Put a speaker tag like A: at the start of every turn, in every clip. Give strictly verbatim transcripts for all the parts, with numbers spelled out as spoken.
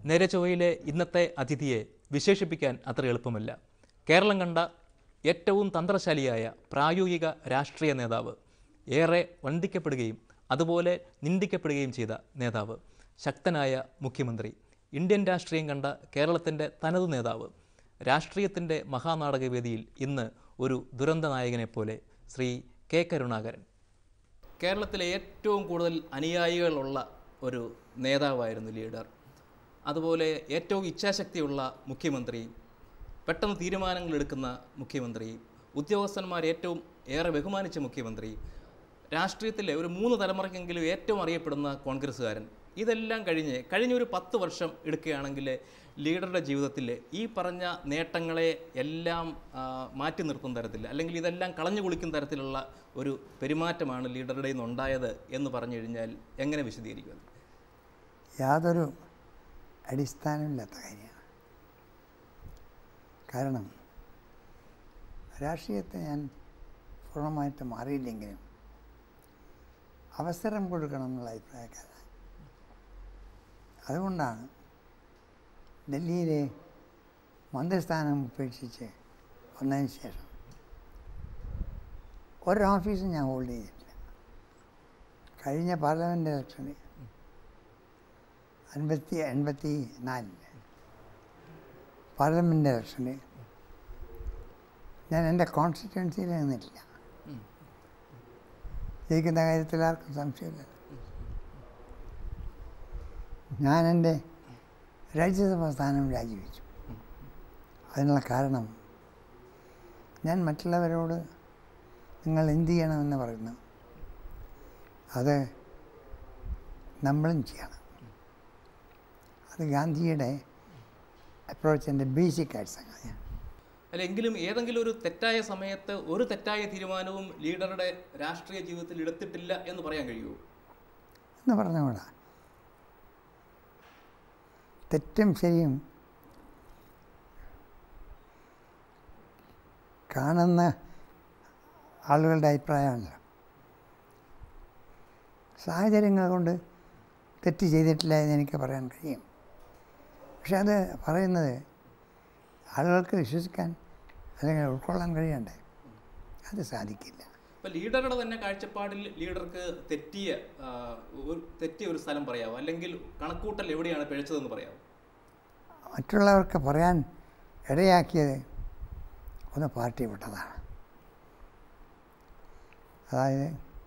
A: നേരെ ചൊവ്വയിലെ ഇന്നത്തെ അതിഥിയെ വിശേഷിപ്പിക്കാൻ അത്ര എളുപ്പമല്ല. കേരളം കണ്ട ഏറ്റവും തന്ത്രശാലിയായ പ്രായോഗിക രാഷ്ട്രീയ നേതാവ്, ഏറെ വന്ദിക്കപ്പെടുകയും അതുപോലെ നിന്ദിക്കപ്പെടുകയും ചെയ്ത നേതാവ്, ശക്തനായ മുഖ്യമന്ത്രി, ഇന്ത്യൻ രാഷ്ട്രീയം കണ്ട കേരളത്തിൻ്റെ തനതു നേതാവ്, രാഷ്ട്രീയത്തിൻ്റെ മഹാനാടകവേദിയിൽ ഇന്ന് ഒരു ദുരന്ത നായകനെപ്പോലെ ശ്രീ കെ കരുണാകരൻ. കേരളത്തിലെ ഏറ്റവും കൂടുതൽ അനുയായികളുള്ള ഒരു നേതാവായിരുന്നു ലീഡർ. അതുപോലെ ഏറ്റവും ഇച്ഛാശക്തിയുള്ള മുഖ്യമന്ത്രി, പെട്ടെന്ന് തീരുമാനങ്ങൾ എടുക്കുന്ന മുഖ്യമന്ത്രി, ഉദ്യോഗസ്ഥന്മാർ ഏറ്റവും ഏറെ ബഹുമാനിച്ച മുഖ്യമന്ത്രി, രാഷ്ട്രീയത്തിലെ ഒരു മൂന്ന് തലമുറയ്ക്കെങ്കിലും ഏറ്റവും അറിയപ്പെടുന്ന കോൺഗ്രസ്സുകാരൻ. ഇതെല്ലാം കഴിഞ്ഞ് കഴിഞ്ഞൊരു പത്ത് വർഷം എടുക്കുകയാണെങ്കിൽ ലീഡറുടെ ജീവിതത്തിൽ ഈ പറഞ്ഞ നേട്ടങ്ങളെ എല്ലാം മാറ്റി നിർത്തുന്ന തരത്തിൽ, അല്ലെങ്കിൽ ഇതെല്ലാം കളഞ്ഞു കുളിക്കുന്ന തരത്തിലുള്ള ഒരു പെരുമാറ്റമാണ് ലീഡറുടെ നിന്ന് ഉണ്ടായത് എന്ന് പറഞ്ഞു കഴിഞ്ഞാൽ എങ്ങനെ വിശദീകരിക്കും?
B: യാതൊരു അടിസ്ഥാനമില്ലാത്ത കാര്യമാണ്. കാരണം രാഷ്ട്രീയത്തെ ഞാൻ പൂർണ്ണമായിട്ട് മാറിയില്ലെങ്കിലും അവസരം കൊടുക്കണം എന്നുള്ള അഭിപ്രായക്കാരാണ്. അതുകൊണ്ടാണ് ഡൽഹിയിലെ മന്ത്രിസ്ഥാനം ഉപേക്ഷിച്ച് വന്നതിന് ശേഷം ഒരോഫീസും ഞാൻ ഹോൾഡ് ചെയ്തിട്ടില്ല. കഴിഞ്ഞ പാർലമെൻറ്റ് ഇലക്ഷന് അൻപത്തി എൺപത്തി നാലില് പാർലമെൻറ്റ് ഇലക്ഷന് ഞാൻ എൻ്റെ കോൺസ്റ്റിറ്റ്യുവൻസിയിൽ നിന്നിട്ടില്ല. ജയിക്കുന്ന കാര്യത്തിൽ ആർക്കും സംശയമില്ല. ഞാൻ എൻ്റെ രാജ്യസഭാ സ്ഥാനം രാജിവെച്ചു. അതിനുള്ള കാരണം, ഞാൻ മറ്റുള്ളവരോട് നിങ്ങൾ എന്ത് ചെയ്യണമെന്ന് പറയുന്നു, അത് നമ്മളും ചെയ്യണം. അത് ഗാന്ധിയുടെ അപ്രോച്ചിൻ്റെ ബേസിക് ആയിട്ട് സംഗതിയാണ്.
A: അല്ലെങ്കിലും ഏതെങ്കിലും ഒരു തെറ്റായ സമയത്ത് ഒരു തെറ്റായ തീരുമാനവും ലീഡറുടെ രാഷ്ട്രീയ ജീവിതത്തിൽ എടുത്തിട്ടില്ല എന്ന് പറയാൻ കഴിയുമോ?
B: എന്ന് പറഞ്ഞുകൂടാ. തെറ്റും ശരിയും കാണുന്ന ആളുകളുടെ അഭിപ്രായമാണല്ലോ. സാഹചര്യങ്ങൾ കൊണ്ട് തെറ്റ് ചെയ്തിട്ടില്ല എന്ന് എനിക്ക് പറയാൻ കഴിയും. പക്ഷെ അത് പറയുന്നത് ആളുകൾക്ക് വിശ്വസിക്കാൻ അല്ലെങ്കിൽ ഉൾക്കൊള്ളാൻ കഴിയണ്ടേ? അത് സാധിക്കില്ല.
A: ഇപ്പോൾ ലീഡറുടെ തന്നെ കാഴ്ചപ്പാടിൽ ലീഡർക്ക് തെറ്റിയ തെറ്റിയ ഒരു സ്ഥലം പറയാമോ? അല്ലെങ്കിൽ കണക്കൂട്ടൽ എവിടെയാണ് പിഴച്ചതെന്ന് പറയാമോ?
B: മറ്റുള്ളവർക്ക് പറയാൻ ഇടയാക്കിയത് ഒന്ന് പാർട്ടി വിട്ടതാണ്. അതായത്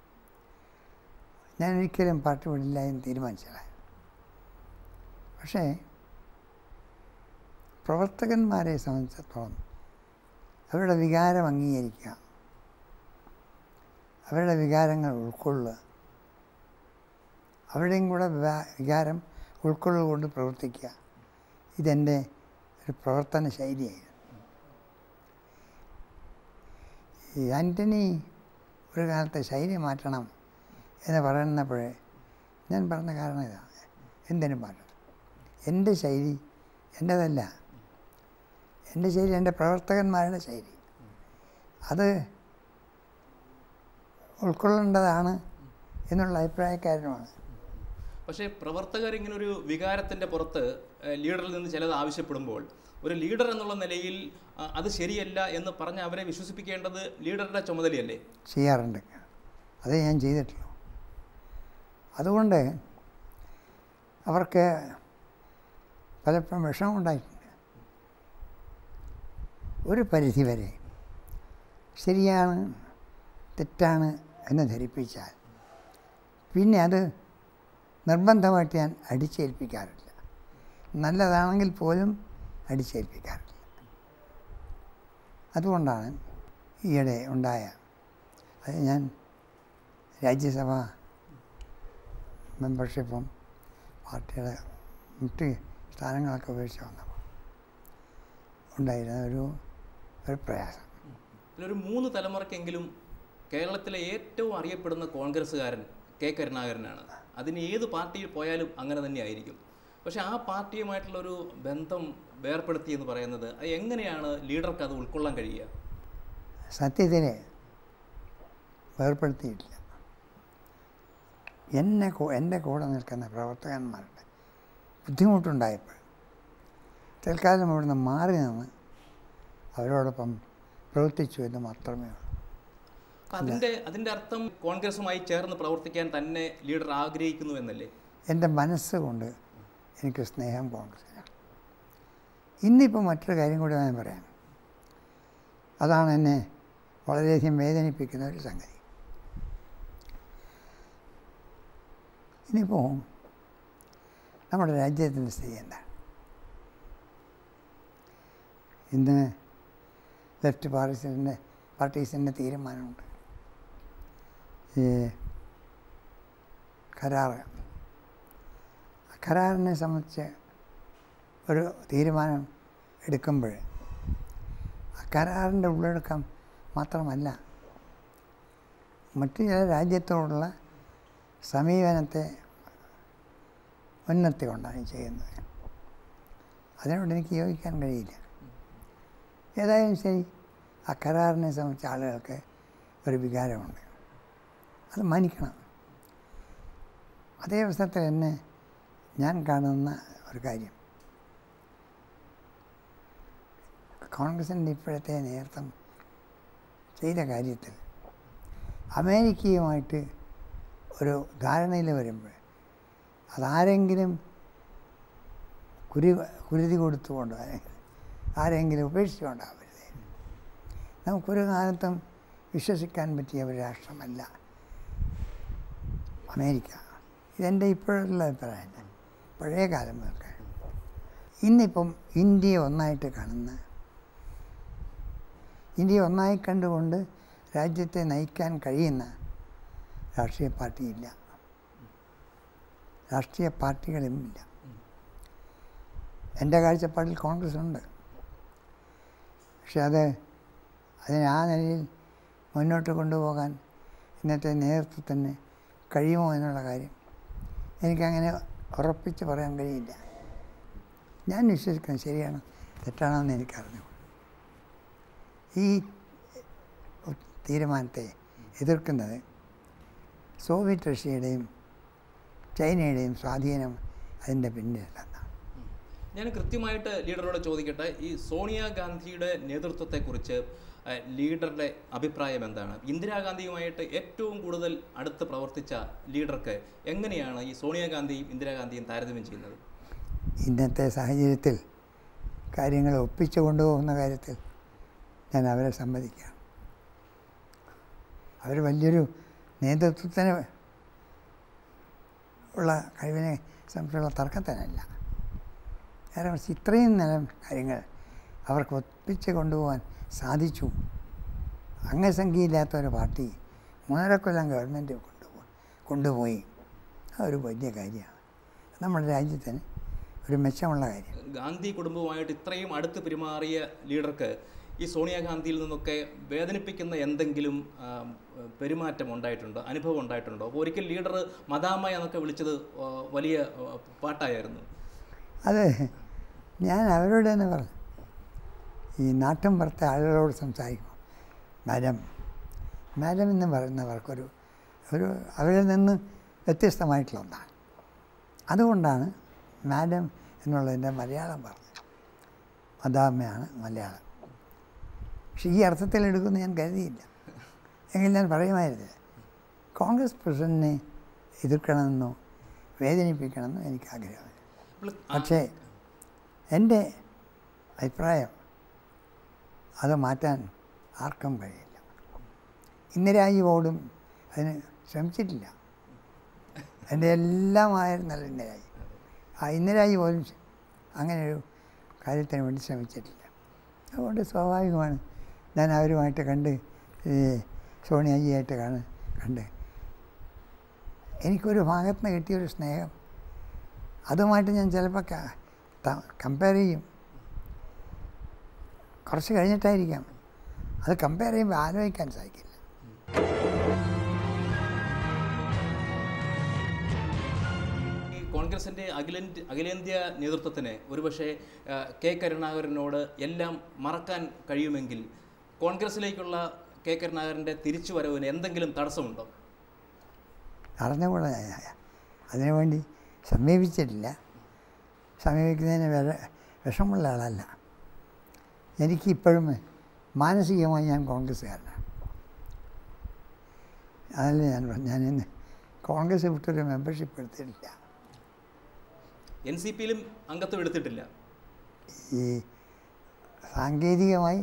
B: ഞാൻ ഒരിക്കലും പാർട്ടി വിടില്ല എന്ന് തീരുമാനിച്ചത്. പക്ഷേ പ്രവർത്തകന്മാരെ സംബന്ധിച്ചിടത്തോളം അവരുടെ വികാരം അംഗീകരിക്കുക, അവരുടെ വികാരങ്ങൾ ഉൾക്കൊള്ളുക, അവരുടെയും കൂടെ വികാരം ഉൾക്കൊള്ളുകൊണ്ട് പ്രവർത്തിക്കുക, ഇതെൻ്റെ ഒരു പ്രവർത്തന ശൈലിയായിരുന്നു. ഈ ആൻ്റണി ഒരു കാലത്തെ ശൈലി മാറ്റണം എന്ന് പറയുന്നപ്പോഴേ ഞാൻ പറഞ്ഞ കാരണം ഇതാണ്, എന്തിനും മാറ്റണം. എൻ്റെ ശൈലി എൻ്റേതല്ല, എൻ്റെ ശൈലി എൻ്റെ പ്രവർത്തകന്മാരുടെ ശൈലി. അത് ഉൾക്കൊള്ളേണ്ടതാണ് എന്നുള്ള അഭിപ്രായക്കാരനുമാണ്.
A: പക്ഷേ പ്രവർത്തകർ ഇങ്ങനൊരു വികാരത്തിൻ്റെ പുറത്ത് ലീഡറിൽ നിന്ന് ചിലത് ആവശ്യപ്പെടുമ്പോൾ ഒരു ലീഡർ എന്നുള്ള നിലയിൽ അത് ശരിയല്ല എന്ന് പറഞ്ഞ് അവരെ വിശ്വസിപ്പിക്കേണ്ടത് ലീഡറുടെ ചുമതലയല്ലേ?
B: ചെയ്യാറുണ്ട്, അതേ ഞാൻ ചെയ്തിട്ടുള്ളൂ. അതുകൊണ്ട് അവർക്ക് പലപ്പോഴും വിഷമം ഉണ്ടായിട്ടുണ്ട്. ഒരു പരിധിവരെ ശരിയാണ് തെറ്റാണ് എന്ന് ധരിപ്പിച്ചാൽ പിന്നെ അത് നിർബന്ധമായിട്ട് ഞാൻ അടിച്ചേൽപ്പിക്കാറില്ല. നല്ലതാണെങ്കിൽ പോലും അടിച്ചേൽപ്പിക്കാറില്ല. അതുകൊണ്ടാണ് ഈയിടെ ഉണ്ടായ അത് ഞാൻ രാജ്യസഭ മെമ്പർഷിപ്പും പാർട്ടിയുടെ മറ്റ് സ്ഥാനങ്ങളൊക്കെ ഉപേക്ഷിച്ച് വന്നപ്പോൾ ഉണ്ടായിരുന്ന ഒരു ഒരു പ്രയാസം.
A: ഒരു മൂന്ന് തലമുറയ്ക്കെങ്കിലും കേരളത്തിലെ ഏറ്റവും അറിയപ്പെടുന്ന കോൺഗ്രസ്സുകാരൻ കെ കരുണാകരനാണ്. അതിന് ഏത് പാർട്ടിയിൽ പോയാലും അങ്ങനെ തന്നെ ആയിരിക്കും. പക്ഷെ ആ പാർട്ടിയുമായിട്ടുള്ളൊരു ബന്ധം വേർപ്പെടുത്തി എന്ന് പറയുന്നത് അത് എങ്ങനെയാണ് ലീഡർക്ക് അത് ഉൾക്കൊള്ളാൻ കഴിയുക?
B: സത്യത്തിൽ വേർപ്പെടുത്തിയിട്ടില്ല. എന്നെ എൻ്റെ കൂടെ നിൽക്കുന്ന പ്രവർത്തകന്മാരുടെ ബുദ്ധിമുട്ടുണ്ടായപ്പോൾ തൽക്കാലം അവിടുന്ന് മാറി നിന്ന് അവരോടൊപ്പം പ്രവർത്തിച്ചു എന്ന് മാത്രമേ ഉള്ളൂ.
A: അതിൻ്റെ അതിൻ്റെ അർത്ഥം കോൺഗ്രസുമായി ചേർന്ന് പ്രവർത്തിക്കാൻ തന്നെ ലീഡർ ആഗ്രഹിക്കുന്നു എന്നല്ലേ?
B: എൻ്റെ മനസ്സുകൊണ്ട് എനിക്ക് സ്നേഹം കോൺഗ്രസിനാണ്. ഇന്നിപ്പോൾ മറ്റൊരു കാര്യം കൂടി ഞാൻ പറയാം. അതാണ് എന്നെ വളരെയധികം വേദനിപ്പിക്കുന്ന ഒരു സംഗതി. ഇനിയിപ്പോൾ നമ്മുടെ രാജ്യത്തിൻ്റെ സ്ഥിതി എന്താണ്? ഇന്ന് ലെഫ്റ്റ് പാർട്ടീസിൻ്റെ പാർട്ടീസിൻ്റെ തീരുമാനമുണ്ട്. ഈ കരാർ കരാറിനെ സംബന്ധിച്ച് ഒരു തീരുമാനം എടുക്കുമ്പോൾ ആ കരാറിൻ്റെ ഉള്ളടക്കം മാത്രമല്ല, മറ്റു ചില രാജ്യത്തോടുള്ള സമീപനത്തെ ഉന്നത്തി കൊണ്ടാണ് ചെയ്യുന്നത്. അതിനോട് എനിക്ക് യോജിക്കാൻ കഴിയില്ല. ഏതായാലും ശരി, ആ കരാറിനെ സംബന്ധിച്ച ആളുകൾക്ക് ഒരു വികാരമുണ്ട്, അത് മാനിക്കണം. അതേ അവസരത്തിൽ തന്നെ ഞാൻ കാണുന്ന ഒരു കാര്യം, കോൺഗ്രസിൻ്റെ ഇപ്പോഴത്തെ നേതൃത്വം ചെയ്ത കാര്യത്തിൽ അമേരിക്കയുമായിട്ട് ഒരു ധാരണയിൽ വരുമ്പോൾ അതാരെങ്കിലും കുരു കുരുതി കൊടുത്തുകൊണ്ടോ അല്ലെങ്കിൽ ആരെങ്കിലും ഉപേക്ഷിച്ചുകൊണ്ടാവരുത്. നമുക്കൊരു കാലത്തും വിശ്വസിക്കാൻ പറ്റിയ ഒരു രാഷ്ട്രമല്ല അമേരിക്ക. ഇതെൻ്റെ ഇപ്പോഴുള്ള അഭിപ്രായം. പഴയ കാലം മുതൽക്ക് ഇന്നിപ്പം ഇന്ത്യയെ ഒന്നായിട്ട് കാണുന്ന, ഇന്ത്യയെ ഒന്നായി കണ്ടുകൊണ്ട് രാജ്യത്തെ നയിക്കാൻ കഴിയുന്ന രാഷ്ട്രീയ പാർട്ടിയില്ല, രാഷ്ട്രീയ പാർട്ടികളും ഇല്ല. എൻ്റെ കാഴ്ചപ്പാടിൽ കോൺഗ്രസ് ഉണ്ട്. പക്ഷെ അത് അതിനെ ആ നിലയിൽ മുന്നോട്ട് കൊണ്ടുപോകാൻ ഇന്നത്തെ നേതൃത്വത്തിന് കഴിയുമോ എന്നുള്ള കാര്യം എനിക്കങ്ങനെ ഉറപ്പിച്ച് പറയാൻ കഴിയില്ല. ഞാൻ വിശ്വസിക്കുന്നത് ശരിയാണ് തെറ്റാണോ എന്ന് എനിക്കറിഞ്ഞു. ഈ തീരുമാനത്തെ എതിർക്കുന്നത് സോവിയറ്റ് റഷ്യയുടെയും ചൈനയുടെയും സ്വാധീനം അതിൻ്റെ പിന്നിലെന്നാണ്.
A: ഞാൻ കൃത്യമായിട്ട് ലീഡറോട് ചോദിക്കട്ടെ, ഈ സോണിയാഗാന്ധിയുടെ നേതൃത്വത്തെക്കുറിച്ച് ലീഡറുടെ അഭിപ്രായം എന്താണ്? ഇന്ദിരാഗാന്ധിയുമായിട്ട് ഏറ്റവും കൂടുതൽ അടുത്ത് പ്രവർത്തിച്ച ലീഡർക്ക് എങ്ങനെയാണ് ഈ സോണിയാഗാന്ധിയും ഇന്ദിരാഗാന്ധിയും താരതമ്യം ചെയ്യുന്നത്?
B: ഇന്നത്തെ സാഹചര്യത്തിൽ കാര്യങ്ങൾ ഒപ്പിച്ചു കൊണ്ടുപോകുന്ന കാര്യത്തിൽ ഞാൻ അവരെ സമ്മതിക്കാം. അവർ വലിയൊരു നേതൃത്വത്തിന് ഉള്ള കഴിവിനെ സംബന്ധിച്ചുള്ള തർക്കത്തിനല്ല. കാരണം ഇത്രയും നിലം കാര്യങ്ങൾ അവർക്ക് ഒപ്പിച്ച് കൊണ്ടുപോകാൻ സാധിച്ചു. അംഗസംഖ്യയില്ലാത്ത ഒരു പാർട്ടി മൂന്നര കൊല്ലം ഗവൺമെൻറ് കൊണ്ടുപോയി കൊണ്ടുപോയി അതൊരു വലിയ കാര്യമാണ്. നമ്മുടെ രാജ്യത്തിന് ഒരു മെച്ചമുള്ള കാര്യം.
A: ഗാന്ധി കുടുംബവുമായിട്ട് ഇത്രയും അടുത്ത് പെരുമാറിയ ലീഡർക്ക് ഈ സോണിയാഗാന്ധിയിൽ നിന്നൊക്കെ വേദനിപ്പിക്കുന്ന എന്തെങ്കിലും പെരുമാറ്റം ഉണ്ടായിട്ടുണ്ടോ, അനുഭവം ഉണ്ടായിട്ടുണ്ടോ? അപ്പോൾ ഒരിക്കൽ ലീഡർ മദാമ എന്നൊക്കെ വിളിച്ചത് വലിയ പാട്ടായിരുന്നു.
B: അത് ഞാൻ അവരോട് തന്നെ പറഞ്ഞു. ഈ നാട്ടിൻ പുറത്തെ ആളുകളോട് സംസാരിക്കും മാഡം മാഡം എന്ന് പറയുന്നവർക്കൊരു ഒരു അവരിൽ നിന്ന് വ്യത്യസ്തമായിട്ടുള്ള ഒന്നാണ്. അതുകൊണ്ടാണ് മാഡം എന്നുള്ളതിൻ്റെ മലയാളം പറഞ്ഞത്. മദാമയാണ് മലയാളം. പക്ഷെ ഈ അർത്ഥത്തിൽ എടുക്കുമെന്ന് ഞാൻ കരുതിയില്ല. എങ്കിൽ ഞാൻ പറയുമായിരുന്നില്ല. കോൺഗ്രസ് പ്രസിഡന്റിനെ എതിർക്കണമെന്നോ വേദനിപ്പിക്കണമെന്നോ എനിക്ക് ആഗ്രഹമില്ല. പക്ഷേ എൻ്റെ അഭിപ്രായം അത് മാറ്റാൻ ആർക്കും കഴിയില്ല. ഇന്ദിരാജിയോടും അതിന് ശ്രമിച്ചിട്ടില്ല. എൻ്റെ എല്ലാമായിരുന്നല്ലോ ഇന്ദിരാജി. ആ ഇന്ദിരാജി പോലും അങ്ങനെയൊരു കാര്യത്തിന് വേണ്ടി ശ്രമിച്ചിട്ടില്ല. അതുകൊണ്ട് സ്വാഭാവികമാണ് ഞാൻ അവരുമായിട്ട് കണ്ട് ഈ സോണിയാജിയായിട്ട് കാണ കണ്ട് എനിക്കൊരു ഭാഗത്ത് നിന്ന് കിട്ടിയൊരു സ്നേഹം അതുമായിട്ട് ഞാൻ ചിലപ്പോൾ കമ്പയർ ചെയ്യും. കുറച്ച് കഴിഞ്ഞിട്ടായിരിക്കാം. അത് കമ്പയർ ചെയ്യുമ്പോൾ ആലോചിക്കാൻ സാധിക്കില്ല.
A: ഈ കോൺഗ്രസിൻ്റെ അഖിലേന്ത്യ അഖിലേന്ത്യാ നേതൃത്വത്തിന് ഒരുപക്ഷെ കെ കരുണാകരനോട് എല്ലാം മറക്കാൻ കഴിയുമെങ്കിൽ കോൺഗ്രസിലേക്കുള്ള കെ കരുണാകരൻ്റെ തിരിച്ചുവരവിന് എന്തെങ്കിലും തടസ്സമുണ്ടോ?
B: അറിഞ്ഞുകൂടാ. അതിനുവേണ്ടി സമീപിച്ചിട്ടില്ല. സമീപിക്കുന്നതിന് വേറെ വിഷമുള്ള ആളല്ല. എനിക്കിപ്പോഴും മാനസികമായി ഞാൻ കോൺഗ്രസ്സുകാരനാണ്. അതല്ല ഞാൻ ഞാൻ ഇന്ന് കോൺഗ്രസ് വിട്ടൊരു മെമ്പർഷിപ്പ് എടുത്തിട്ടില്ല.
A: എൻ സി പിയിലും അംഗത്വം എടുത്തിട്ടില്ല.
B: ഈ സാങ്കേതികമായി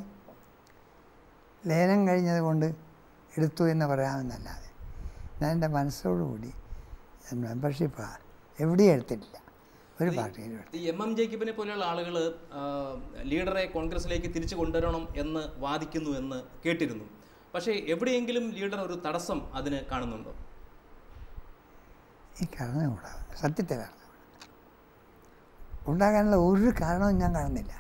B: ലേലം കഴിഞ്ഞത് കൊണ്ട് എടുത്തു എന്ന് പറയാമെന്നല്ലാതെ ഞാൻ എൻ്റെ മനസ്സോടുകൂടി ഞാൻ മെമ്പർഷിപ്പ് എവിടെയും എടുത്തിട്ടില്ല, ഒരു പാർട്ടിയിലും എടുത്തു.
A: ഈ എം എം ജേക്കബിനെ പോലെയുള്ള ആളുകൾ ലീഡറെ കോൺഗ്രസിലേക്ക് തിരിച്ചു കൊണ്ടുവരണം എന്ന് വാദിക്കുന്നു എന്ന് കേട്ടിരുന്നു. പക്ഷേ എവിടെയെങ്കിലും ലീഡർ ഒരു തടസ്സം അതിന് കാണുന്നുണ്ടോ?
B: ഈ കാരണകൂടാ, സത്യത്തിലാണ് ഉണ്ടാകാനുള്ള ഒരു കാരണവും ഞാൻ കാണുന്നില്ല.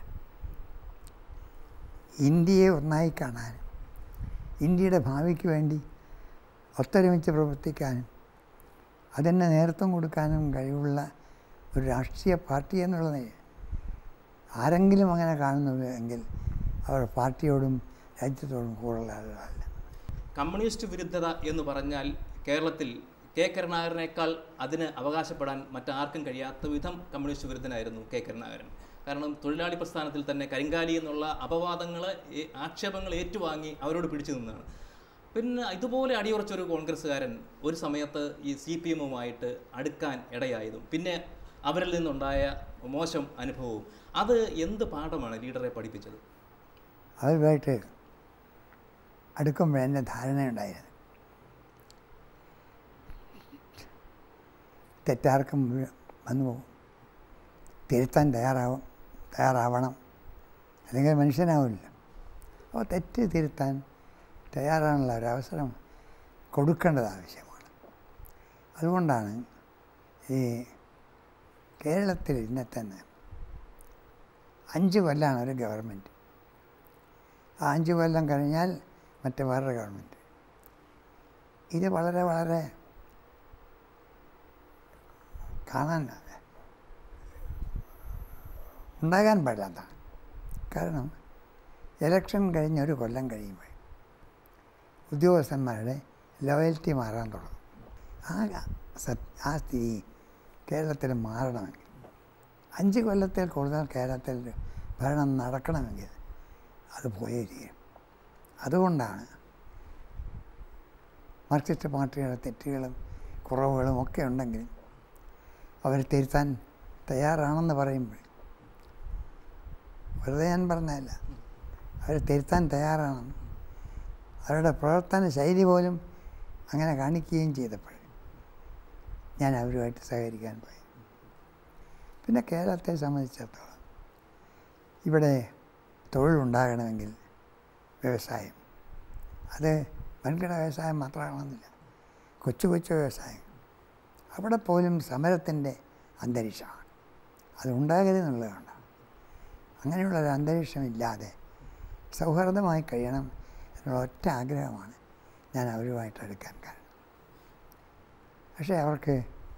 B: ഇന്ത്യയെ ഒന്നായി കാണാനും ഇന്ത്യയുടെ ഭാവിക്ക് വേണ്ടി ഒത്തൊരുമിച്ച് പ്രവർത്തിക്കാനും അതിന് നേതൃത്വം കൊടുക്കാനും കഴിവുള്ള ഒരു രാഷ്ട്രീയ പാർട്ടി എന്നുള്ളത് ആരെങ്കിലും അങ്ങനെ കാണുന്നത് എങ്കിൽ അവർ പാർട്ടിയോടും രാജ്യത്തോടും കൂടുതലുള്ള ആളുകളല്ല.
A: കമ്മ്യൂണിസ്റ്റ് വിരുദ്ധത എന്ന് പറഞ്ഞാൽ കേരളത്തിൽ കെ കരുണാകരനേക്കാൾ അതിന് അവകാശപ്പെടാൻ മറ്റാർക്കും കഴിയാത്ത വിധം കമ്മ്യൂണിസ്റ്റ് വിരുദ്ധനായിരുന്നു കെ കരുണാകരൻ. കാരണം തൊഴിലാളി പ്രസ്ഥാനത്തിൽ തന്നെ കരിങ്കാലി എന്നുള്ള അപവാദങ്ങൾ, ആക്ഷേപങ്ങൾ ഏറ്റുവാങ്ങി അവരോട് പിടിച്ചു നിന്നാണ്. പിന്നെ ഇതുപോലെ അടിയുറച്ചൊരു കോൺഗ്രസ്സുകാരൻ ഒരു സമയത്ത് ഈ സി പി എമ്മുമായിട്ട് അടുക്കാൻ ഇടയായതും പിന്നെ അവരിൽ നിന്നുണ്ടായ മോശം അനുഭവവും, അത് എന്ത് പാഠമാണ് ലീഡറെ പഠിപ്പിച്ചത്?
B: അവരുമായിട്ട് അടുക്കുമ്പോൾ എൻ്റെ ധാരണയുണ്ടായിരുന്നു, തെറ്റാർക്കും വന്നു പോകും, തിരുത്താൻ തയ്യാറാവും തയ്യാറാവണം അല്ലെങ്കിൽ മനുഷ്യനാവില്ല. അപ്പോൾ തെറ്റ് തിരുത്താൻ തയ്യാറാണുള്ള ഒരവസരം കൊടുക്കേണ്ടത് ആവശ്യമാണ്. അതുകൊണ്ടാണ് ഈ കേരളത്തിൽ ഇന്നത്തെ അഞ്ച് കൊല്ലമാണ് ഒരു ഗവൺമെൻറ്. ആ അഞ്ച് കൊല്ലം കഴിഞ്ഞാൽ മറ്റേ വേറൊരു ഗവൺമെൻറ്. ഇത് വളരെ വളരെ കാണാൻ ഉണ്ടാകാൻ പാടില്ലാത്തതാണ്. കാരണം ഇലക്ഷൻ കഴിഞ്ഞ് ഒരു കൊല്ലം കഴിയുമ്പോൾ ഉദ്യോഗസ്ഥന്മാരുടെ ലോയൽറ്റി മാറാൻ തുടങ്ങും. ആ സത് ആ സ്ഥിതി കേരളത്തിൽ മാറണമെങ്കിൽ, അഞ്ച് കൊല്ലത്തിൽ കൂടുതൽ കേരളത്തിൽ ഭരണം നടക്കണമെങ്കിൽ അത് പോയേ ചെയ്യും. അതുകൊണ്ടാണ് മാർക്സിസ്റ്റ് പാർട്ടിയുടെ തെറ്റുകളും കുറവുകളും ഒക്കെ ഉണ്ടെങ്കിലും അവർ തിരുത്താൻ തയ്യാറാണെന്ന് പറയുമ്പോൾ, വെറുതെ ഞാൻ പറഞ്ഞതല്ല, അവർ തിരുത്താൻ തയ്യാറാണെന്ന് അവരുടെ പ്രവർത്തന ശൈലി പോലും അങ്ങനെ കാണിക്കുകയും ചെയ്തപ്പോൾ ഞാൻ അവരുമായിട്ട് സഹകരിക്കാൻ പോയി. പിന്നെ കേരളത്തെ സംബന്ധിച്ചിടത്തോളം ഇവിടെ തൊഴിലുണ്ടാകണമെങ്കിൽ വ്യവസായം, അത് വൻകിട വ്യവസായം മാത്രമാണെന്നില്ല, കൊച്ചു കൊച്ചു വ്യവസായം, അവിടെ പോലും സമരത്തിൻ്റെ അന്തരീക്ഷമാണ്. അതുണ്ടാകരുതെന്നുള്ളതാണ്. അങ്ങനെയുള്ളൊരു അന്തരീക്ഷമില്ലാതെ സൗഹാർദ്ദമായി കഴിയണം എന്നുള്ള ഒറ്റ ആഗ്രഹമാണ് ഞാൻ അവരുമായിട്ട് എടുക്കാൻ കാരണം. പക്ഷേ അവർക്ക്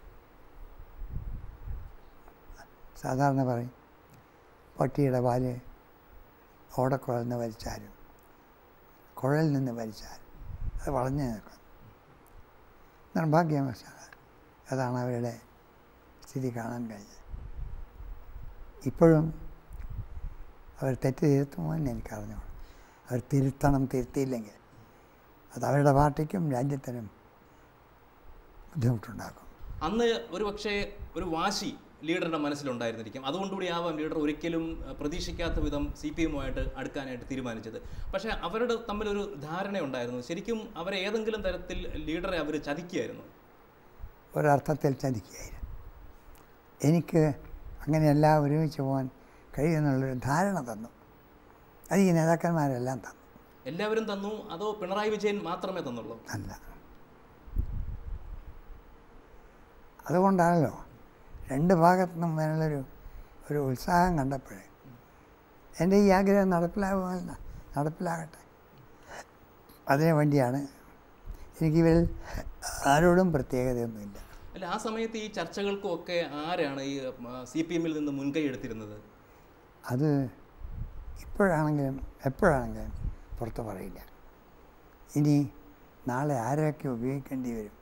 B: സാധാരണ പറയും, പട്ടിയുടെ പാല് ഓടക്കുഴൽ നിന്ന് വലിച്ചാലും കുഴലിൽ നിന്ന് വലിച്ചാലും അത് വളഞ്ഞു നിൽക്കും. നിർഭാഗ്യവശാൽ അതാണ് അവരുടെ സ്ഥിതി കാണാൻ കഴിഞ്ഞത്. ഇപ്പോഴും അവർ തെറ്റ് തിരുത്തുമോ എന്ന് എനിക്കറിഞ്ഞോളൂ. അവർ തിരുത്തണം. തിരുത്തിയില്ലെങ്കിൽ അത് അവരുടെ പാർട്ടിക്കും രാജ്യത്തിനും ബുദ്ധിമുട്ടുണ്ടാക്കും.
A: അന്ന് ഒരു പക്ഷേ ഒരു വാശി ലീഡറുടെ മനസ്സിലുണ്ടായിരുന്നിരിക്കും. അതുകൊണ്ടുകൂടി ആവാം ലീഡർ ഒരിക്കലും പ്രതീക്ഷിക്കാത്ത വിധം സി പി എമ്മുമായിട്ട് അടുക്കാനായിട്ട് തീരുമാനിച്ചത്. പക്ഷേ അവരുടെ തമ്മിലൊരു ധാരണയുണ്ടായിരുന്നു. ശരിക്കും അവരെ ഏതെങ്കിലും തരത്തിൽ ലീഡറെ അവർ ചതിക്കുകയായിരുന്നു.
B: ഒരർത്ഥത്തിൽ ചതിക്കുകയായിരുന്നു. എനിക്ക് അങ്ങനെയെല്ലാം ഒരുമിച്ച് പോകാൻ കഴിയുമെന്നുള്ളൊരു ധാരണ തന്നു. അത് ഈ നേതാക്കന്മാരെല്ലാം തന്നു.
A: എല്ലാവരും തന്നു അതോ പിണറായി വിജയൻ മാത്രമേ തന്നുള്ളൂ?
B: അല്ല, അതുകൊണ്ടാണല്ലോ രണ്ട് ഭാഗത്തു നിന്നും വേനുള്ളൊരു ഒരു ഉത്സാഹം കണ്ടപ്പോഴേ എൻ്റെ ഈ ആഗ്രഹം നടപ്പിലാകുമല്ല നടപ്പിലാകട്ടെ, അതിനു വേണ്ടിയാണ്. എനിക്കിവരിൽ ആരോടും പ്രത്യേകതയൊന്നുമില്ല.
A: അല്ല, ആ സമയത്ത് ഈ ചർച്ചകൾക്കും ഒക്കെ ആരാണ് ഈ സി പി എമ്മിൽ നിന്ന് മുൻകൈ എടുത്തിരുന്നത്?
B: അത് ഇപ്പോഴാണെങ്കിലും എപ്പോഴാണെങ്കിലും പുറത്ത് പറയില്ല. ഇനി നാളെ ആരൊക്കെ ഉപയോഗിക്കേണ്ടി വരും,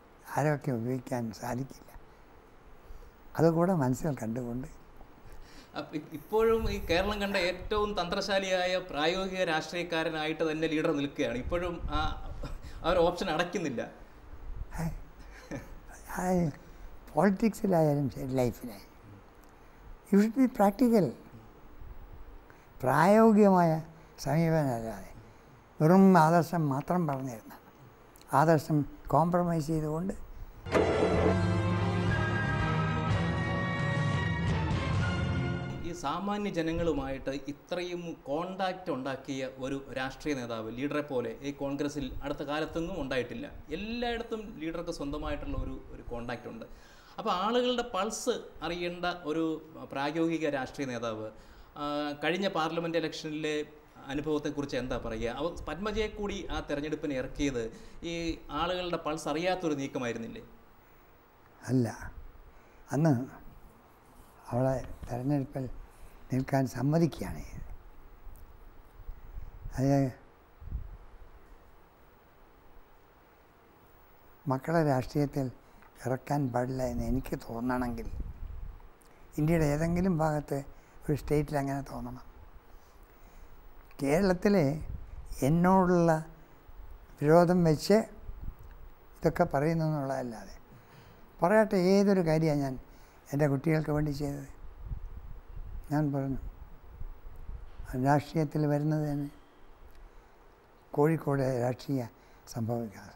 B: ആരൊക്കെ ഉപയോഗിക്കാൻ സാധിക്കില്ല, അതുകൂടെ മനസ്സിൽ കണ്ടുകൊണ്ട്
A: ഇപ്പോഴും ഈ കേരളം കണ്ട ഏറ്റവും തന്ത്രശാലിയായ പ്രായോഗിക രാഷ്ട്രീയക്കാരനായിട്ട് തന്നെ ലീഡർ നിൽക്കുകയാണ്. ഇപ്പോഴും ആ ആ ഒരു ഓപ്ഷൻ അടയ്ക്കുന്നില്ല.
B: പോളിറ്റിക്സിലായാലും ശരി, ലൈഫിലായാലും യു ഷുഡ് ബി പ്രാക്ടിക്കൽ. പ്രായോഗികമായ സമീപനമല്ലാതെ വെറും ആദർശം മാത്രം പറഞ്ഞിരുന്ന ആദർശം കോംപ്രമൈസ് ചെയ്തുകൊണ്ട്
A: ഈ സാമാന്യ ജനങ്ങളുമായിട്ട് ഇത്രയും കോണ്ടാക്റ്റ് ഉണ്ടാക്കിയ ഒരു രാഷ്ട്രീയ നേതാവ് ലീഡറെ പോലെ ഈ കോൺഗ്രസിൽ അടുത്ത കാലത്തൊന്നും ഉണ്ടായിട്ടില്ല. എല്ലായിടത്തും ലീഡർക്ക് സ്വന്തമായിട്ടുള്ള ഒരു ഒരു കോണ്ടാക്റ്റ് ഉണ്ട്. അപ്പോൾ ആളുകളുടെ പൾസ് അറിയേണ്ട ഒരു പ്രായോഗിക രാഷ്ട്രീയ നേതാവ് കഴിഞ്ഞ പാർലമെൻറ്റ് ഇലക്ഷനിലെ അനുഭവത്തെക്കുറിച്ച് എന്താ പറയുക? അവ പത്മജയെ കൂടി ആ തെരഞ്ഞെടുപ്പിന് ഇറക്കിയത് ഈ ആളുകളുടെ പൾസ് അറിയാത്തൊരു നീക്കമായിരുന്നില്ലേ?
B: അല്ല, അന്ന് അവളെ തെരഞ്ഞെടുപ്പിൽ നിൽക്കാൻ സമ്മതിക്കുകയാണ് ചെയ്തത്. അത് മക്കളെ രാഷ്ട്രീയത്തിൽ ഇറക്കാൻ പാടില്ല എന്ന് എനിക്ക് തോന്നണമെങ്കിൽ ഇന്ത്യയുടെ ഏതെങ്കിലും ഭാഗത്ത് ഒരു സ്റ്റേറ്റിൽ അങ്ങനെ തോന്നണം. കേരളത്തിൽ എന്നോടുള്ള വിരോധം വെച്ച് ഇതൊക്കെ പറയുന്നു എന്നുള്ളതല്ലാതെ പറയട്ടെ, ഏതൊരു കാര്യമാണ് ഞാൻ എൻ്റെ കുട്ടികൾക്ക് വേണ്ടി ചെയ്തത്. ഞാൻ പറഞ്ഞു, രാഷ്ട്രീയത്തിൽ വരുന്നത് തന്നെ കോഴിക്കോട് രാഷ്ട്രീയ സംഭവിക്കാതെ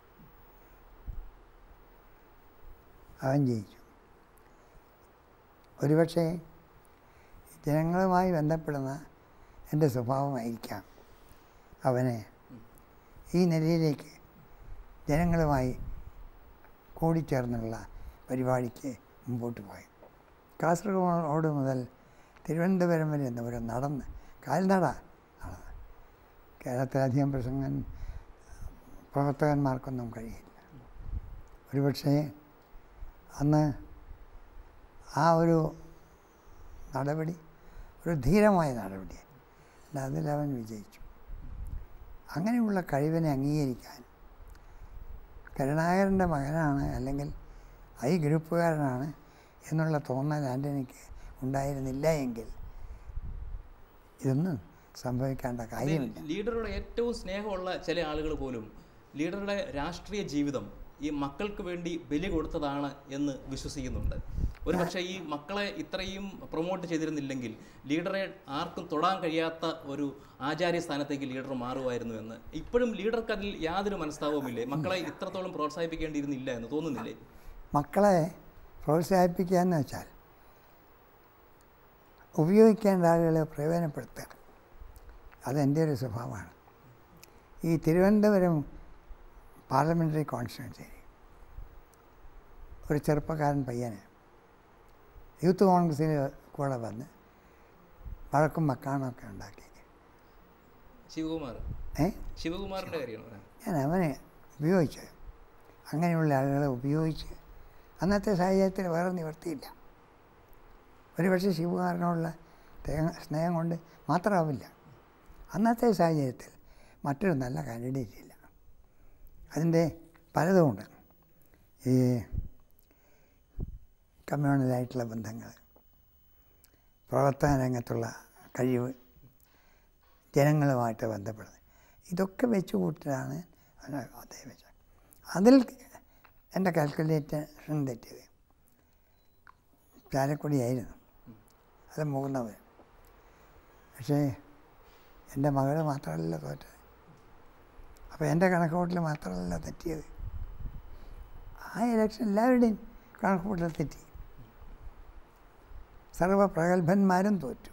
B: അവൻ ജയിച്ചു. ഒരുപക്ഷെ ജനങ്ങളുമായി ബന്ധപ്പെടുന്ന എൻ്റെ സ്വഭാവമായിരിക്കാം അവനെ ഈ നിലയിലേക്ക് ജനങ്ങളുമായി കൂടിച്ചേർന്നുള്ള പരിപാടിക്ക് മുമ്പോട്ട് പോയി. കാസർഗോഡ് മുതൽ തിരുവനന്തപുരം വരെ ദൂരം നടന്ന് കാൽനട നടന്ന് കേരളത്തിലധികം പ്രസംഗൻ പ്രവർത്തകന്മാർക്കൊന്നും കഴിയില്ല. ഒരുപക്ഷെ അന്ന് ആ ഒരു നടപടി ഒരു ധീരമായ നടപടിയാണ്. അതിലവൻ വിജയിച്ചു. അങ്ങനെയുള്ള കഴിവിനെ അംഗീകരിക്കാൻ കരുണാകരൻ്റെ മകനാണ് അല്ലെങ്കിൽ ഐ ഗ്രൂപ്പുകാരനാണ് എന്നുള്ള തോന്നൽ ആൻ്റണിക്ക് ഉണ്ടായിരുന്നില്ല എങ്കിൽ ഇതൊന്നും സംഭവിക്കേണ്ട കാര്യമില്ല.
A: ലീഡറുടെ ഏറ്റവും സ്നേഹമുള്ള ചില ആളുകൾ പോലും ലീഡറുടെ രാഷ്ട്രീയ ജീവിതം ഈ മക്കൾക്ക് വേണ്ടി ബലി കൊടുത്തതാണ് എന്ന് വിശ്വസിക്കുന്നുണ്ട്. ഒരു പക്ഷേ ഈ മക്കളെ ഇത്രയും പ്രൊമോട്ട് ചെയ്തിരുന്നില്ലെങ്കിൽ ലീഡറെ ആർക്കും തൊടാൻ കഴിയാത്ത ഒരു ആചാര്യ സ്ഥാനത്തേക്ക് ലീഡർ മാറുമായിരുന്നു എന്ന് ഇപ്പോഴും ലീഡർക്ക് അതിൽ യാതൊരു മനസ്താപവുമില്ലേ? മക്കളെ ഇത്രത്തോളം പ്രോത്സാഹിപ്പിക്കേണ്ടിയിരുന്നില്ല എന്ന് തോന്നുന്നില്ലേ?
B: മക്കളെ പ്രോത്സാഹിപ്പിക്കുക എന്ന് വെച്ചാൽ ഉപയോഗിക്കേണ്ട ആളുകളെ പ്രയോജനപ്പെടുത്തുക. അതെൻ്റെ ഒരു സ്വഭാവമാണ്. ഈ തിരുവനന്തപുരം പാർലമെൻ്ററി കോൺസ്റ്റിറ്റ്യുവൻസിയിൽ ഒരു ചെറുപ്പക്കാരൻ പയ്യന് യൂത്ത് കോൺഗ്രസ്സിൽ കൂടെ വന്ന് വഴക്കും മക്കാണൊക്കെ ഉണ്ടാക്കി.
A: ശിവകുമാർ
B: ഏ
A: ശിവകുമാറിൻ്റെ കാര്യമാണ്
B: ഞാൻ അവനെ ഉപയോഗിച്ചത്. അങ്ങനെയുള്ള ആളുകളെ ഉപയോഗിച്ച് അന്നത്തെ സാഹചര്യത്തിൽ വേറെ നിവർത്തിയില്ല. ഒരുപക്ഷെ ശിവകുമാറിനോടുള്ള സ്നേഹം കൊണ്ട് മാത്രമാവില്ല, അന്നത്തെ സാഹചര്യത്തിൽ മറ്റൊരു നല്ല കാൻഡിഡേറ്റ് ഇല്ല. അതിൻ്റെ പലതുമുണ്ട്. ഈ കമ്മ്യൂണലായിട്ടുള്ള ബന്ധങ്ങൾ, പ്രവർത്തന രംഗത്തുള്ള കഴിവ്, ജനങ്ങളുമായിട്ട് ബന്ധപ്പെടുന്നത്, ഇതൊക്കെ വെച്ച് കൂട്ടിയാണ് അദ്ദേഹം വെച്ചത്. അതിൽ എൻ്റെ കാൽക്കുലേഷൻ തെറ്റിയത് ചാലക്കുടിയായിരുന്നു, അത് മൂന്നവർ. പക്ഷേ എൻ്റെ മകൾ മാത്രമല്ല തോറ്റത്. അപ്പോൾ എൻ്റെ കണക്കുകൂട്ടൽ മാത്രമല്ല തെറ്റിയത്, ആ ഇലക്ഷൻ എല്ലാവരുടെയും കണക്കുകൂട്ടൽ തെറ്റി. സർവപ്രഗത്ഭന്മാരും തോറ്റു.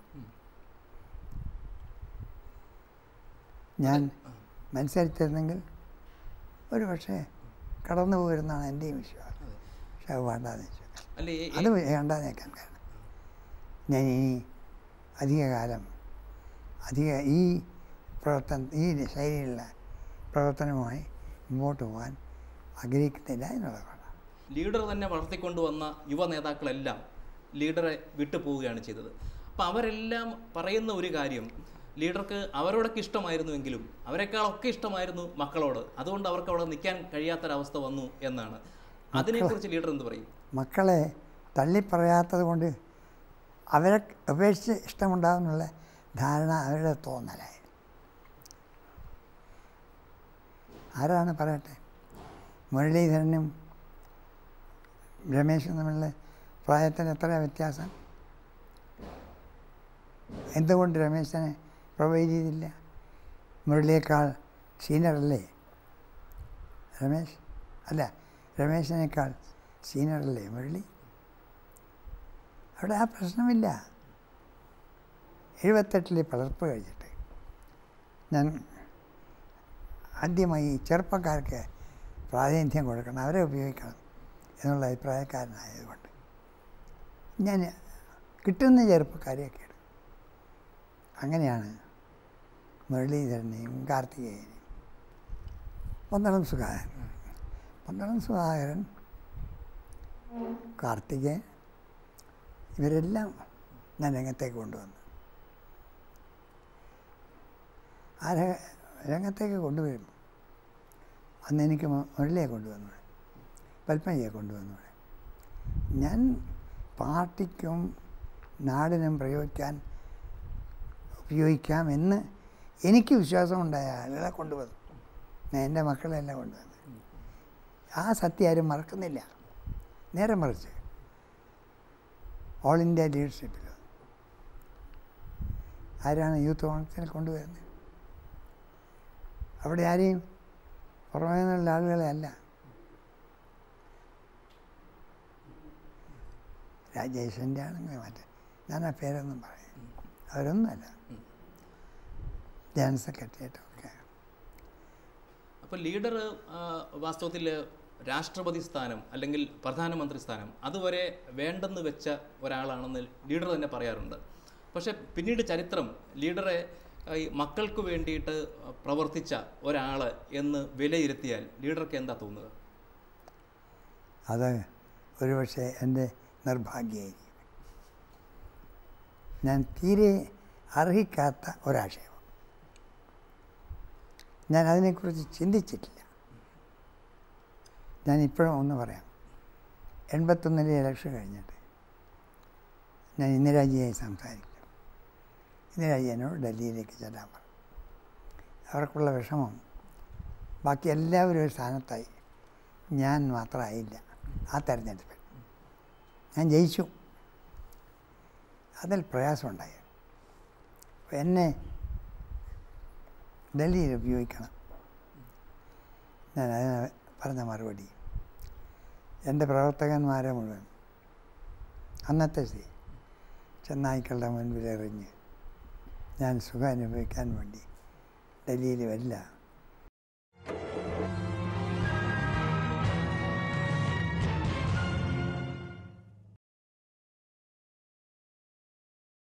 B: ഞാൻ മത്സരിച്ചിരുന്നെങ്കിൽ ഒരു പക്ഷേ കടന്നു പോയിരുന്നാണ് എൻ്റെയും വിശ്വാസം. പക്ഷെ അത് വേണ്ടാന്ന് വെച്ചു. അത് വേണ്ടാന്നേക്കാൻ കാരണം ഞാൻ ഇനി അധികകാലം അധിക ഈ പ്രവർത്തനം ഈ ശൈലിയിലുള്ള പ്രവർത്തനവുമായി മുമ്പോട്ട് പോകാൻ ആഗ്രഹിക്കുന്നില്ല എന്നുള്ളതാണ്.
A: ലീഡർ തന്നെ വളർത്തിക്കൊണ്ടുവന്ന യുവ നേതാക്കളെല്ലാം ലീഡറെ വിട്ടു പോവുകയാണ് ചെയ്തത്. അപ്പം അവരെല്ലാം പറയുന്ന ഒരു കാര്യം, ലീഡർക്ക് അവരോടൊക്കെ ഇഷ്ടമായിരുന്നുവെങ്കിലും അവരെക്കാളൊക്കെ ഇഷ്ടമായിരുന്നു മക്കളോട്, അതുകൊണ്ട് അവർക്ക് അവിടെ നിൽക്കാൻ കഴിയാത്തൊരവസ്ഥ വന്നു എന്നാണ്. അതിനെക്കുറിച്ച് ലീഡർ എന്ത് പറയും?
B: മക്കളെ തള്ളിപ്പറയാത്തത് കൊണ്ട് അവരെ ഉപേക്ഷിച്ച് ഇഷ്ടമുണ്ടാകുന്നുള്ള ധാരണ അവരുടെ തോന്നലായി. ആരാണ് പറയട്ടെ? മുരളീധരനും രമേശും തമ്മിലുള്ള പ്രായത്തിന് എത്ര വ്യത്യാസം? എന്തുകൊണ്ട് രമേശനെ പ്രൊവൈഡ് ചെയ്തില്ല? മുരളിയേക്കാൾ സീനിയറല്ലേ രമേശ്? അല്ല, രമേശിനേക്കാൾ സീനിയറല്ലേ മുരളി? അവിടെ ആ പ്രശ്നമില്ല. എഴുപത്തെട്ടിൽ പളർപ്പ് കഴിച്ചിട്ട് ഞാൻ ആദ്യമായി ചെറുപ്പക്കാർക്ക് പ്രാതിനിധ്യം കൊടുക്കണം, അവരെ ഉപയോഗിക്കണം എന്നുള്ള അഭിപ്രായക്കാരനായതുകൊണ്ട് ഞാൻ കിട്ടുന്ന ചെറുപ്പക്കാരെയൊക്കെ എടുക്കും. അങ്ങനെയാണ് മുരളീധരനെയും കാർത്തികേയനെയും. പന്തളം സുധാകരൻ പന്തളം സുധാകരൻ കാർത്തികേയൻ ഇവരെല്ലാം ഞാൻ രംഗത്തേക്ക് കൊണ്ടുവന്നു. ആ രംഗത്തേക്ക് കൊണ്ടുവരുമ്പോൾ അന്ന് എനിക്ക് മുരളിയെ കൊണ്ടുവന്നു, പത്മജിയെ കൊണ്ടുവന്നു. ഞാൻ പാർട്ടിക്കും നാടിനും പ്രയോഗിക്കാൻ ഉപയോഗിക്കാം എന്ന് എനിക്ക് വിശ്വാസമുണ്ടായ ആളുകളെ കൊണ്ടുവന്നു. ഞാൻ എൻ്റെ മക്കളെല്ലാം കൊണ്ടുവന്നു. ആ സത്യം ആരും മറക്കുന്നില്ല. നേരെ മറിച്ച് ഓൾ ഇന്ത്യ ലീഡർഷിപ്പിൽ ആരാണ് യൂത്ത് കോൺഗ്രസിൽ കൊണ്ടുവരുന്നത്? അവിടെ ആരെയും പുറമേ നിന്നുള്ള ആളുകളെ അല്ല. രാജേഷിൻ്റെ ആണെങ്കിൽ മറ്റേ ഞാൻ ആ പേരൊന്നും പറയും, അവരൊന്നുമല്ല. ജനറൽ സെക്രട്ടറിയേറ്റൊക്കെ.
A: അപ്പോൾ ലീഡർ വാസ്തവത്തിൽ രാഷ്ട്രപതി സ്ഥാനം അല്ലെങ്കിൽ പ്രധാനമന്ത്രി സ്ഥാനം അതുവരെ വേണ്ടെന്ന് വെച്ച ഒരാളാണെന്ന് ലീഡർ തന്നെ പറയാറുണ്ട്. പക്ഷേ പിന്നീട് ചരിത്രം ലീഡറെ ഈ മക്കൾക്ക് വേണ്ടിയിട്ട് പ്രവർത്തിച്ച ഒരാൾ എന്ന് വിലയിരുത്തിയാൽ ലീഡർക്ക് എന്താ തോന്നുക?
B: അത് ഒരുപക്ഷെ എൻ്റെ നിർഭാഗ്യമായിരിക്കും. ഞാൻ തീരെ അർഹിക്കാത്ത ഒരാശയം. ഞാൻ അതിനെക്കുറിച്ച് ചിന്തിച്ചിട്ടില്ല. ഞാൻ ഇപ്പോഴും ഒന്ന് പറയാം. എൺപത്തൊന്നിലെ ഇലക്ഷൻ കഴിഞ്ഞിട്ട് ഞാൻ ഇന്ദിരാജിയായി സംസാരിക്കും. ഇന്ദിരാജി എന്നോട് ഡൽഹിയിലേക്ക് ചെല്ലാൻ പറഞ്ഞു. അവർക്കുള്ള വിഷമം ബാക്കി എല്ലാവരും ഒരു സ്ഥാനത്തായി, ഞാൻ മാത്രമായില്ല ആ തെരഞ്ഞെടുപ്പിൽ. ഞാൻ ജയിച്ചു, അതിൽ പ്രയാസമുണ്ടായി. അപ്പോൾ എന്നെ ഡൽഹിയിൽ ഉപയോഗിക്കണം. ഞാൻ അതിന് പറഞ്ഞ മറുപടി, എൻ്റെ പ്രവർത്തകന്മാരെ മുഴുവൻ അന്നത്തെ സ്ഥിതി ചെന്നായ്ക്കളുടെ മുൻപിൽ എറിഞ്ഞ് ഞാൻ സുഖം അനുഭവിക്കാൻ വേണ്ടി ഡൽഹിയിൽ വരില്ല